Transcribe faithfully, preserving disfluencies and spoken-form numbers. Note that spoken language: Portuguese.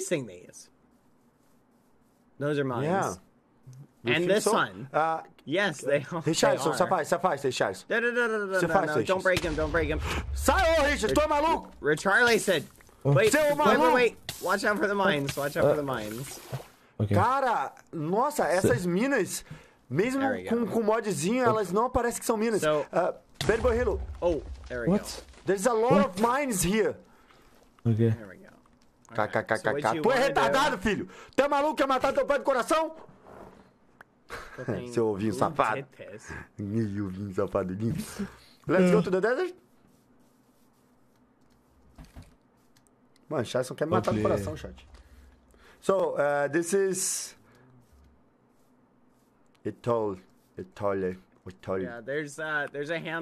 wasting these. Those are mines. Yeah. You And think this so? one. Uh, Yes, they, they Richarlyson, are. você faz, você faz, Richarlyson. No, no, no, no, no, Você no, faz, no. Richarlyson. Don't break him, don't break him. Sai, ô, Richard, tô maluco! Richarlyson. Wait, Seu wait, wait, maluco! wait. Watch out for the mines. Watch out for the mines. Okay. Cara, nossa, essas minas, mesmo There we com, go. com modzinho, elas não parecem que são minas. So- Uh, Bad Boy Hero, Oh, there we What? go. there's a lot of mines here. Okay. There we go. Alright, so what KKKK. you Tu é wanna retardado, do- filho? Tu é maluco? Quer matar teu pai do coração? Flipping- Seu ovinho Who safado. did this? Ih, ovinho safado. Let's go to the desert. Mano, Richarlyson quer me matar do Okay. coração, chat. So, uh, this is... It told. It told. It told. Yeah, there's uh, there's a hand.